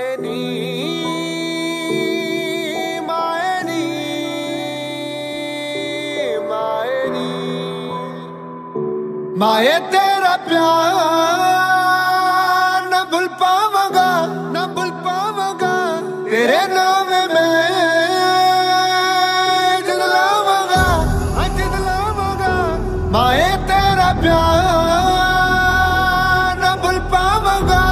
माए तेरा प्यार न भूल पाऊंगा, न भूल पाऊंगा। तेरे नाम में जलाऊंगा, जलाऊंगा। माए तेरा प्यार न भूल पाऊंगा।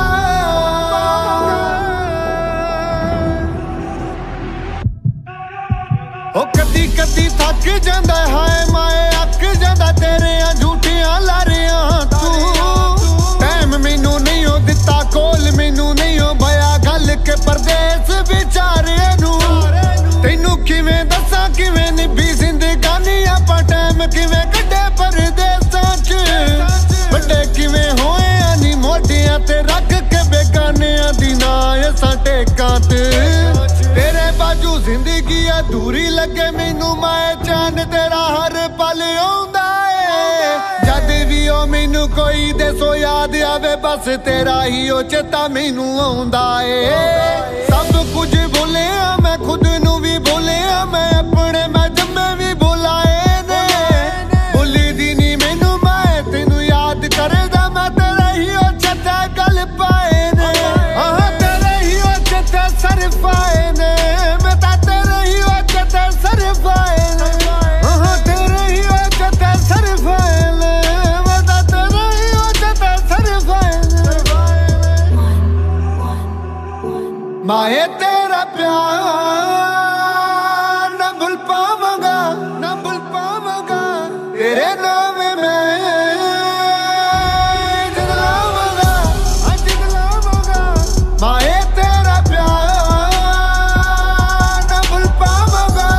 ओ कदी कदी थक जांदा है माए, अक जांदा तेरे झूठियां लारियां तू। टाइम मैनू नहीं हो दिता कोल, मैनू नहीं हो भया गल के परदेस विचारे नू। तैनू किवें दसां किवें निभी जिंदगानी, आपां टाइम किवें कड्डे परदेसां च। बड़े किवें होए नी मोढियां ते रख के बेगानियां दी ना असां टेकां ते। तेरे बाजू जिंदगी अधूरी लगे मैनू, मैं चैन तेरा हर पल आउंदा है। जद भी ओ मैनू कोई दसो याद आवे, बस तेरा ही ओ चेता मैनू आउंदा है। सब कुछ भुलिया मैं, खुद नू भी भुलिया मैं, अपने मैं जम्मे भी भुलाए ने। भुली दी नी मैनू मैं तेनू याद करदा, मैं तेरा ही ओ चेता गल पाए ने। तेरे ही ओ चेता सर पाए ने, मैं तेरे ही ओ चेता सर पाए ने। तेरे ही ओ चेता सर पाए ने, मैं तेरे ही ओ चेता सर पाए ने। माए तेरा प्यार न भूल पाऊंगा, न भूल पाऊंगा। तेरे नाम में जलाऊंगा, जलाऊंगा। माए तेरा प्यार न भूल पाऊंगा।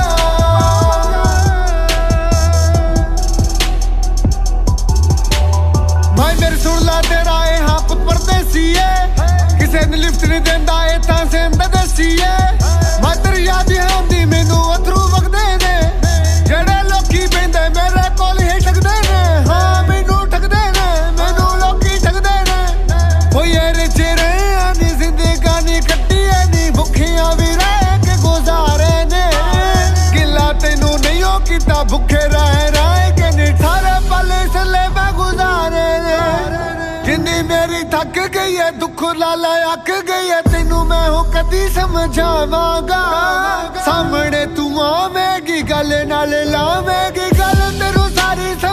मैं मेरी सुन ला तेरा ए हाँ पुत परदेसी है, किसे ने लिफ्ट नहीं देंदा ए तां से दसी है। मैं तेरी याद आंदी मैनू अथरू वगदे ने, जेड़े लोकी पैंदे मेरे कोल ही ठगदे ने। हाँ मैनू ठगदे ने, मैनू लोकी ठगदे ने। ओ यार चेहरे आनी जिंदगानी कट्टी है नी, भुखियां भी रह के गुजारे ने। गिला तेनू नहीं हो किता भुखे रह के नी, ठारे पल इसले मैं गुजारे ने। जिंदी मेरी थक गई है, दुख लाला अक गई है, तेनू मैं हो कदी समझावांगा। सामने तू आवेगी गल नाल लावेगी, गल तेनू सारी